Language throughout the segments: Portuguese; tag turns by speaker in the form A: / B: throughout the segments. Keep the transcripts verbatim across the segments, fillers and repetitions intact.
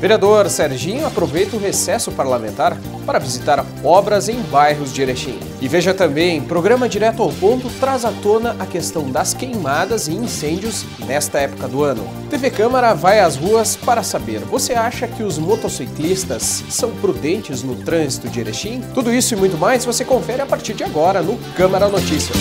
A: Vereador Serginho aproveita o recesso parlamentar para visitar obras em bairros de Erechim. E veja também, programa Direto ao Ponto traz à tona a questão das queimadas e incêndios nesta época do ano. T V Câmara vai às ruas para saber, você acha que os motociclistas são prudentes no trânsito de Erechim? Tudo isso e muito mais você confere a partir de agora no Câmara Notícias.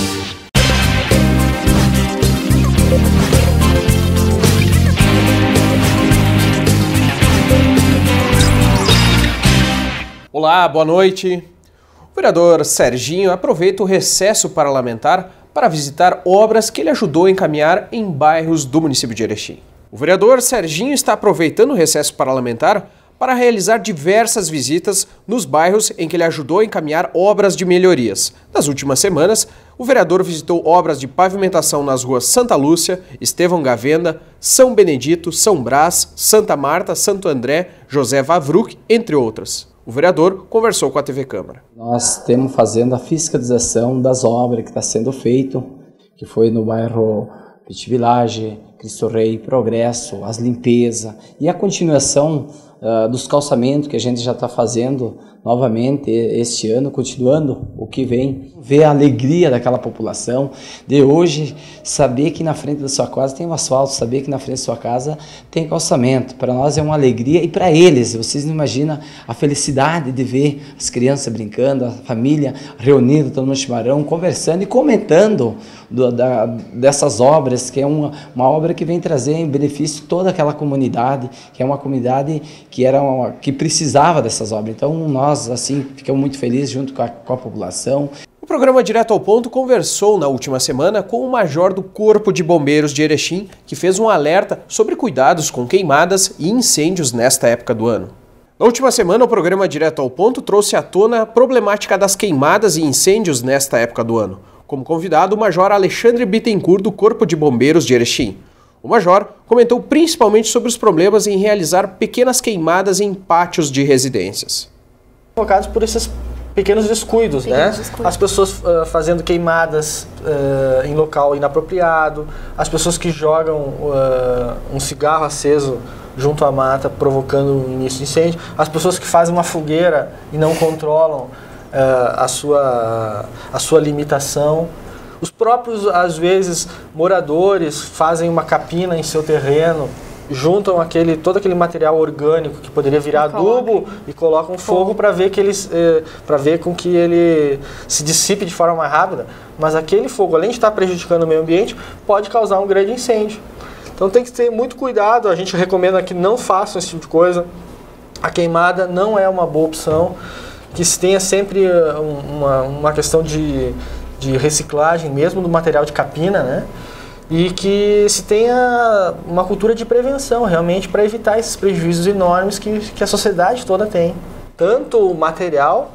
A: Olá, boa noite. O vereador Serginho aproveita o recesso parlamentar para visitar obras que ele ajudou a encaminhar em bairros do município de Erechim. O vereador Serginho está aproveitando o recesso parlamentar para realizar diversas visitas nos bairros em que ele ajudou a encaminhar obras de melhorias. Nas últimas semanas, o vereador visitou obras de pavimentação nas ruas Santa Lúcia, Estevão Gavenda, São Benedito, São Brás, Santa Marta, Santo André, José Vavruc, entre outras. O vereador conversou com a T V Câmara.
B: Nós estamos fazendo a fiscalização das obras que está sendo feito, que foi no bairro Petit Village, Cristo Rei, Progresso, as limpezas e a continuação uh, dos calçamentos que a gente já está fazendo novamente este ano, continuando o que vem. Ver a alegria daquela população de hoje saber que na frente da sua casa tem um asfalto, saber que na frente da sua casa tem calçamento. Para nós é uma alegria e para eles, vocês não imaginam a felicidade de ver as crianças brincando, a família reunida, todo mundo chimarrão, conversando e comentando do, da, dessas obras, que é uma, uma obra que vem trazer em benefício toda aquela comunidade, que é uma comunidade que, era uma, que precisava dessas obras. Então nós assim ficamos muito felizes junto com a, com a população.
A: O programa Direto ao Ponto conversou na última semana com o major do Corpo de Bombeiros de Erechim, que fez um alerta sobre cuidados com queimadas e incêndios nesta época do ano. Na última semana, o programa Direto ao Ponto trouxe à tona a problemática das queimadas e incêndios nesta época do ano. Como convidado, o major Alexandre Bittencourt, do Corpo de Bombeiros de Erechim. O major comentou principalmente sobre os problemas em realizar pequenas queimadas em pátios de residências.
C: Focados por esses pequenos descuidos, pequenos né? Descuidos. As pessoas uh, fazendo queimadas uh, em local inapropriado, as pessoas que jogam uh, um cigarro aceso junto à mata, provocando o início de incêndio, as pessoas que fazem uma fogueira e não controlam uh, a, sua, a sua limitação. Os próprios, às vezes, moradores fazem uma capina em seu terreno, juntam aquele, todo aquele material orgânico que poderia virar adubo e colocam fogo para ver que eles, eh, para ver com que ele se dissipe de forma mais rápida, mas aquele fogo, além de estar prejudicando o meio ambiente, pode causar um grande incêndio. Então tem que ter muito cuidado, a gente recomenda que não façam esse tipo de coisa. A queimada não é uma boa opção, que se tenha sempre uma, uma questão de, de reciclagem mesmo do material de capina, né? E que se tenha uma cultura de prevenção, realmente, para evitar esses prejuízos enormes que, que a sociedade toda tem. Tanto o material,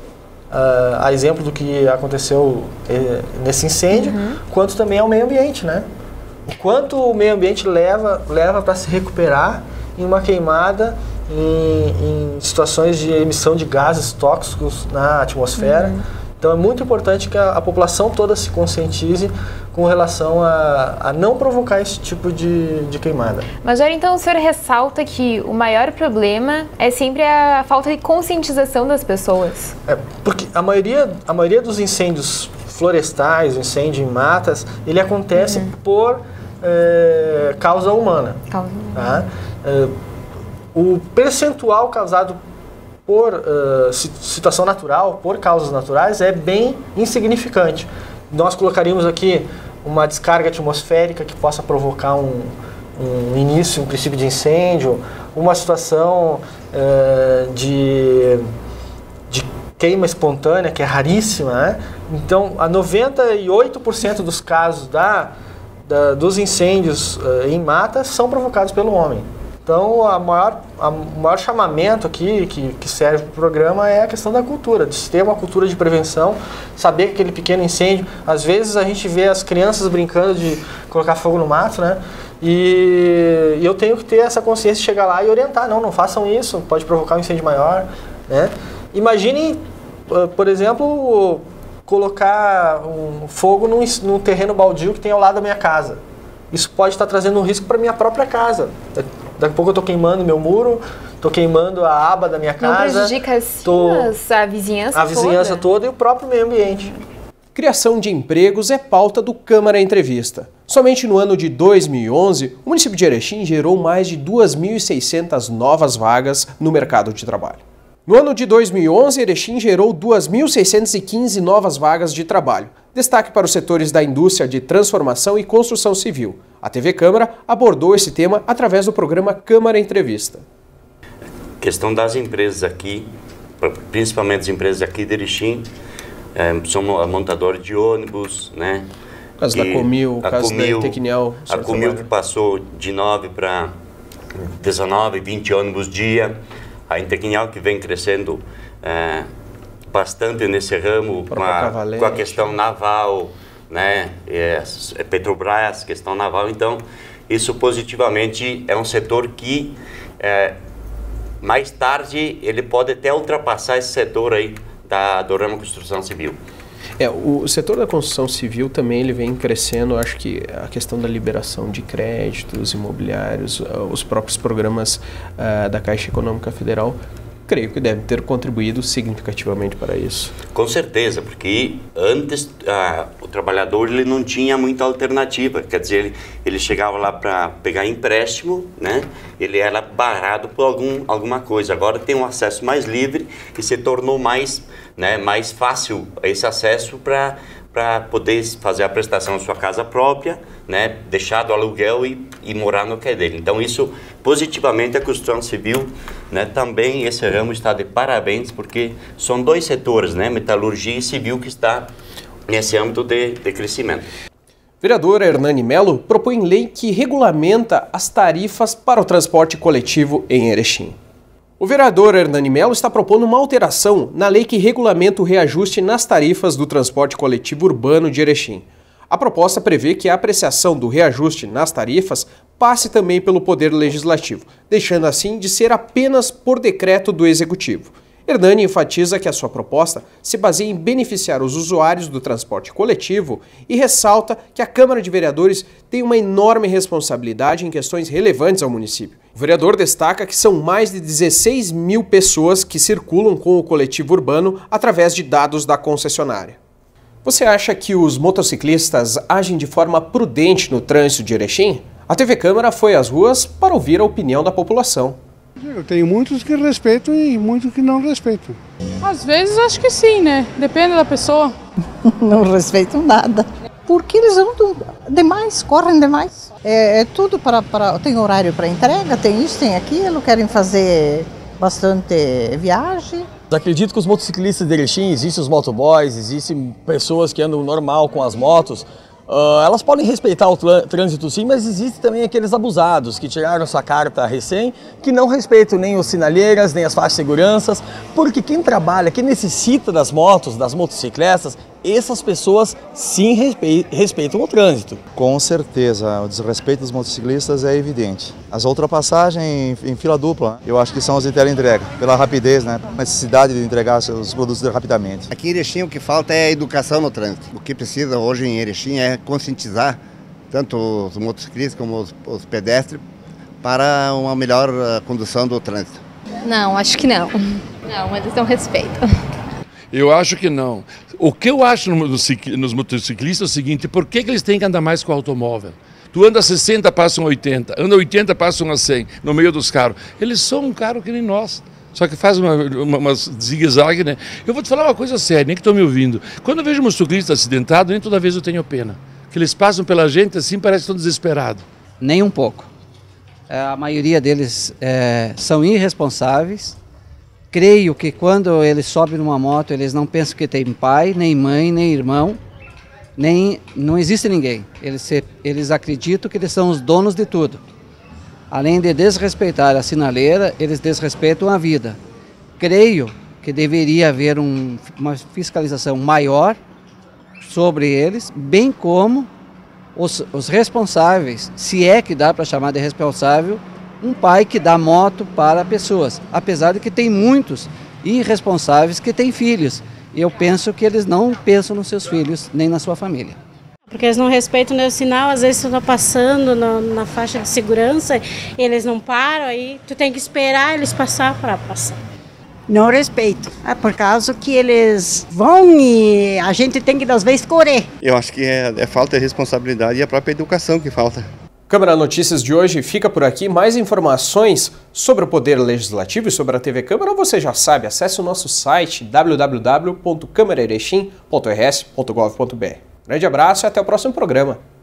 C: uh, a exemplo do que aconteceu eh, nesse incêndio, uhum. quanto também ao meio ambiente, né? O quanto o meio ambiente leva, leva para se recuperar em uma queimada, em, em situações de emissão de gases tóxicos na atmosfera. Uhum. Então é muito importante que a, a população toda se conscientize com relação a, a não provocar esse tipo de, de queimada.
D: Major, então o senhor ressalta que o maior problema é sempre a falta de conscientização das pessoas. É,
C: porque a maioria, a maioria dos incêndios florestais, incêndio em matas, ele acontece uhum. por é, causa humana. Causa humana. Tá? É, o percentual causado por uh, situação natural, por causas naturais, é bem insignificante. Nós colocaríamos aqui uma descarga atmosférica que possa provocar um, um início, um princípio de incêndio, uma situação uh, de, de queima espontânea, que é raríssima, né? Então, a noventa e oito por cento dos casos da, da, dos incêndios uh, em mata são provocados pelo homem. Então, a maior, a, o maior chamamento aqui que, que serve para o programa é a questão da cultura, de ter uma cultura de prevenção, saber que aquele pequeno incêndio, às vezes a gente vê as crianças brincando de colocar fogo no mato, né? E, e eu tenho que ter essa consciência de chegar lá e orientar, não, não façam isso, pode provocar um incêndio maior, né? Imagine, por exemplo, colocar um fogo num, num terreno baldio que tem ao lado da minha casa. Isso pode estar trazendo um risco para a minha própria casa. Daqui a pouco eu tô queimando meu muro, tô queimando a aba da minha casa.
D: Não prejudica assim
C: tô...
D: a vizinhança toda?
C: A vizinhança toda. toda e o próprio meio ambiente.
A: Criação de empregos é pauta do Câmara Entrevista. Somente no ano de dois mil e onze, o município de Erechim gerou mais de duas mil e seiscentas novas vagas no mercado de trabalho. No ano de dois mil e onze, Erechim gerou duas mil seiscentas e quinze novas vagas de trabalho. Destaque para os setores da indústria de transformação e construção civil. A T V Câmara abordou esse tema através do programa Câmara Entrevista.
E: Questão das empresas aqui, principalmente as empresas aqui de Erechim, é, somos montadores de ônibus, né?
A: O caso da Comil, o caso da Tecniel.
E: A Comil que passou de nove para dezenove, vinte ônibus dia. A Tecniel que vem crescendo é, bastante nesse ramo, uma, com a questão naval, né? É, Petrobras, questão naval. Então, isso positivamente é um setor que é, mais tarde ele pode até ultrapassar esse setor aí da, do ramo construção civil.
A: É, o setor da construção civil também ele vem crescendo, acho que a questão da liberação de créditos imobiliários, os próprios programas uh, da Caixa Econômica Federal, creio que deve ter contribuído significativamente para isso.
E: Com certeza, porque antes uh, o trabalhador ele não tinha muita alternativa, quer dizer, ele, ele chegava lá para pegar empréstimo, né? Ele era barrado por algum, alguma coisa. Agora tem um acesso mais livre e se tornou mais, né, mais fácil esse acesso para para poder fazer a prestação da sua casa própria, né, deixar do aluguel e, e morar no que é dele. Então isso positivamente a construção civil, né, também esse ramo está de parabéns porque são dois setores, né, metalurgia e civil que está nesse âmbito de, de crescimento.
A: Vereador Hernani Melo propõe lei que regulamenta as tarifas para o transporte coletivo em Erechim. O vereador Hernani Melo está propondo uma alteração na lei que regulamenta o reajuste nas tarifas do transporte coletivo urbano de Erechim. A proposta prevê que a apreciação do reajuste nas tarifas passe também pelo Poder Legislativo, deixando assim de ser apenas por decreto do Executivo. Hernani enfatiza que a sua proposta se baseia em beneficiar os usuários do transporte coletivo e ressalta que a Câmara de Vereadores tem uma enorme responsabilidade em questões relevantes ao município. O vereador destaca que são mais de dezesseis mil pessoas que circulam com o coletivo urbano através de dados da concessionária. Você acha que os motociclistas agem de forma prudente no trânsito de Erechim? A T V Câmara foi às ruas para ouvir a opinião da população.
F: Eu tenho muitos que respeitam e muitos que não respeitam.
G: Às vezes acho que sim, né? Depende da pessoa.
H: Não respeitam nada. Porque eles andam demais, correm demais. É, é tudo para, para... Tem horário para entrega, tem isso, tem aquilo, querem fazer bastante viagem.
I: Acredito que os motociclistas de Erechim, existem os motoboys, existem pessoas que andam normal com as motos. Uh, elas podem respeitar o trânsito sim, mas existem também aqueles abusados que tiraram sua carta recém, que não respeitam nem os sinalheiras, nem as faixas de segurança, porque quem trabalha, quem necessita das motos, das motocicletas, essas pessoas sim respeitam o trânsito.
J: Com certeza, o desrespeito dos motociclistas é evidente. As ultrapassagens em fila dupla, eu acho que são as de teleentrega, pela rapidez, né? A necessidade de entregar os produtos rapidamente.
K: Aqui em Erechim o que falta é educação no trânsito. O que precisa hoje em Erechim é conscientizar tanto os motociclistas como os, os pedestres para uma melhor condução do trânsito.
L: Não, acho que não. Não, eles não respeitam.
M: Eu acho que não. O que eu acho nos motociclistas é o seguinte, por que, que eles têm que andar mais com o automóvel? Tu anda a sessenta, passam a oitenta, anda a oitenta, passam a cem, no meio dos carros. Eles são um carro que nem nós, só que faz uma, uma, uma zigue-zague, né? Eu vou te falar uma coisa séria, nem que estão me ouvindo. Quando eu vejo um motociclista acidentado, nem toda vez eu tenho pena. Que eles passam pela gente assim, parece que estão desesperados.
N: Nem um pouco. A maioria deles é, são irresponsáveis. Creio que quando eles sobem numa moto, eles não pensam que tem pai, nem mãe, nem irmão, nem não existe ninguém. Eles, se, eles acreditam que eles são os donos de tudo. Além de desrespeitar a sinaleira, eles desrespeitam a vida. Creio que deveria haver um, uma fiscalização maior sobre eles, bem como os, os responsáveis, se é que dá para chamar de responsável, um pai que dá moto para pessoas, apesar de que tem muitos irresponsáveis que têm filhos. E eu penso que eles não pensam nos seus filhos nem na sua família.
O: Porque eles não respeitam o sinal, às vezes tu tá passando na, na faixa de segurança, eles não param, aí tu tem que esperar eles passar para passar.
P: Não respeito, é por causa que eles vão e a gente tem que às vezes correr.
Q: Eu acho que é, é falta de responsabilidade e a própria educação que falta.
A: Câmara Notícias de hoje fica por aqui. Mais informações sobre o Poder Legislativo e sobre a T V Câmara, você já sabe, acesse o nosso site w w w ponto câmara erechim ponto r s ponto gov ponto b r. Grande abraço e até o próximo programa.